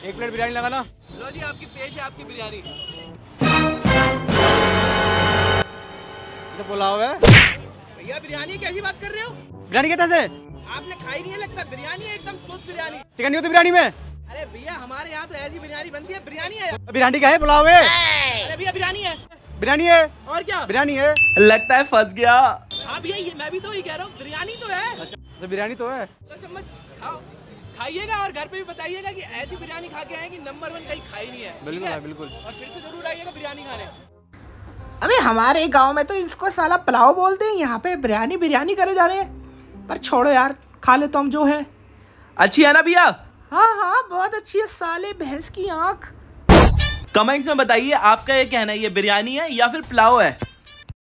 1 plate biryani लगाना। लो जी आपकी पेश है आपकी बिरयानी। तो पुलाव है भैया बिरयानी कैसी बात कर रहे हो? बिरयानी कहते से आपने खाई नहीं है लगता, बिरयानी है एकदम शुद्ध बिरयानी। चिकन नहीं होती बिरयानी में? अरे भैया हमारे यहाँ तो ऐसी बिरयानी बनती है, बिरयानी है। बिरयानी क्या है? पुलाव है। अरे भैया बिरयानी है। बिरयानी है और क्या? बिरयानी है। लगता है फंस गया। हाँ भैया ये मैं भी तो ही कह रहा हूँ, बिरयानी तो है। तो बिरयानी तो है। तो चम्मच खाओ, खाइएगा और घर पे भी बताइएगा कि ऐसी बिरयानी खा के आए कि नंबर 1 कहीं खाई नहीं है। बिल्कुल है, बिल्कुल। और फिर से जरूर आइएगा बिरयानी खाने। अबे हमारे गांव में तो इसको साला पुलाव बोलते हैं, यहाँ पे बिरयानी बिरयानी करे जा रहे हैं। पर छोड़ो यार, खा ले तो हम जो है। अच्छी है ना भैया? हाँ हाँ बहुत अच्छी है, साले भैंस की आंख। कमेंट्स में बताइए आपका ये कहना है ये बिरयानी है या फिर पुलाव है।